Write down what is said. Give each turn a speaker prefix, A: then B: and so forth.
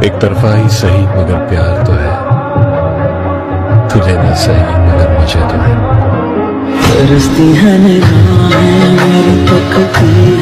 A: एक तरफा ही सही मगर प्यार तो है, तुझे नहीं सही मगर मुझे तो है।
B: तरसती है निगाहें मेरी तकती